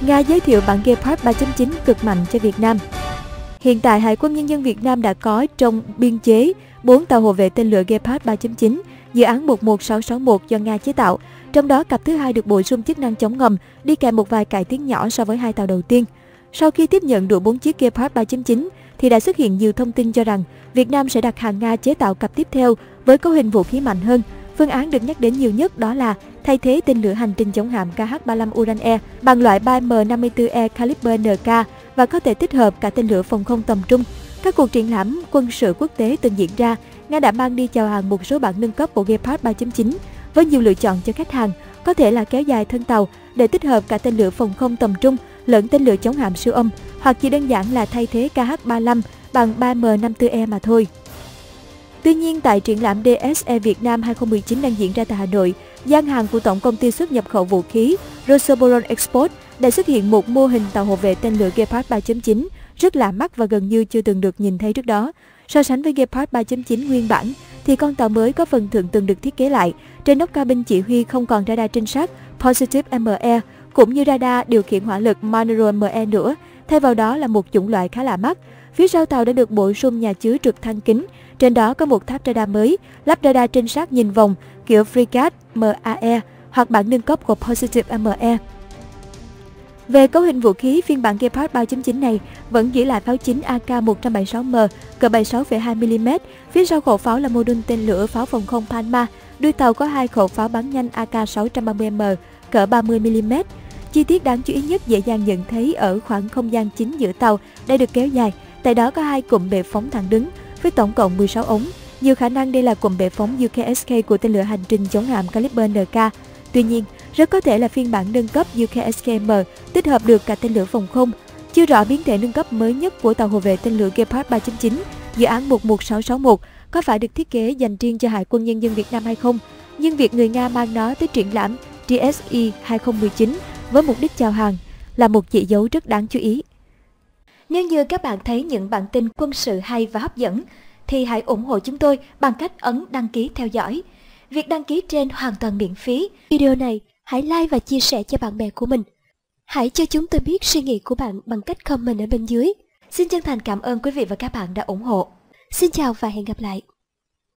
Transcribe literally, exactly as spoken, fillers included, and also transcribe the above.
Nga giới thiệu bản Gepard ba chấm chín cực mạnh cho Việt Nam. Hiện tại, Hải quân Nhân dân Việt Nam đã có trong biên chế bốn tàu hộ vệ tên lửa Gepard ba chấm chín, dự án một một sáu sáu một do Nga chế tạo. Trong đó, cặp thứ hai được bổ sung chức năng chống ngầm, đi kèm một vài cải tiến nhỏ so với hai tàu đầu tiên. Sau khi tiếp nhận đủ bốn chiếc Gepard ba chấm chín, thì đã xuất hiện nhiều thông tin cho rằng Việt Nam sẽ đặt hàng Nga chế tạo cặp tiếp theo với cấu hình vũ khí mạnh hơn. Phương án được nhắc đến nhiều nhất đó là thay thế tên lửa hành trình chống hạm K H ba mươi lăm Uran-E bằng loại ba M năm mươi tư E Caliber N K và có thể tích hợp cả tên lửa phòng không tầm trung. Các cuộc triển lãm quân sự quốc tế từng diễn ra, Nga đã mang đi chào hàng một số bản nâng cấp bộ Gepard ba chấm chín với nhiều lựa chọn cho khách hàng, có thể là kéo dài thân tàu để tích hợp cả tên lửa phòng không tầm trung lẫn tên lửa chống hạm siêu âm, hoặc chỉ đơn giản là thay thế K H ba mươi lăm bằng ba M năm mươi tư E mà thôi. Tuy nhiên, tại triển lãm D S E Việt Nam hai không một chín đang diễn ra tại Hà Nội, gian hàng của Tổng công ty xuất nhập khẩu vũ khí Rosoboron Export đã xuất hiện một mô hình tàu hộ vệ tên lửa Gepard ba chấm chín rất lạ mắt và gần như chưa từng được nhìn thấy trước đó. So sánh với Gepard ba chấm chín nguyên bản, thì con tàu mới có phần thượng tầng được thiết kế lại. Trên nóc cabin chỉ huy không còn radar trinh sát Positive M E cũng như radar điều khiển hỏa lực Monero M E nữa, thay vào đó là một chủng loại khá lạ mắt. Phía sau tàu đã được bổ sung nhà chứa trực thăng kính. Trên đó có một tháp radar mới, lắp radar trinh sát nhìn vòng kiểu Frigate M A E hoặc bản nâng cấp của Positive M E. Về cấu hình vũ khí, phiên bản Gepard ba chấm chín này vẫn giữ lại pháo chính A K một bảy sáu M, cỡ bảy mươi sáu phẩy hai mi li mét. Phía sau khẩu pháo là mô đun tên lửa pháo phòng không Palma. Đuôi tàu có hai khẩu pháo bắn nhanh A K sáu ba mươi M, cỡ ba mươi mi li mét. Chi tiết đáng chú ý nhất dễ dàng nhận thấy ở khoảng không gian chính giữa tàu đã được kéo dài. Tại đó có hai cụm bệ phóng thẳng đứng với tổng cộng mười sáu ống. Nhiều khả năng đây là cụm bệ phóng U K S K của tên lửa hành trình chống hạm Caliber N K. Tuy nhiên, rất có thể là phiên bản nâng cấp U K S K M tích hợp được cả tên lửa phòng không. Chưa rõ biến thể nâng cấp mới nhất của tàu hộ vệ tên lửa Gepard ba chấm chín, dự án một một sáu sáu một có phải được thiết kế dành riêng cho Hải quân Nhân dân Việt Nam hay không, nhưng việc người Nga mang nó tới triển lãm D S E hai không một chín với mục đích chào hàng là một chỉ dấu rất đáng chú ý. Nếu như các bạn thấy những bản tin quân sự hay và hấp dẫn, thì hãy ủng hộ chúng tôi bằng cách ấn đăng ký theo dõi. Việc đăng ký trên hoàn toàn miễn phí. Video này hãy like và chia sẻ cho bạn bè của mình. Hãy cho chúng tôi biết suy nghĩ của bạn bằng cách comment ở bên dưới. Xin chân thành cảm ơn quý vị và các bạn đã ủng hộ. Xin chào và hẹn gặp lại.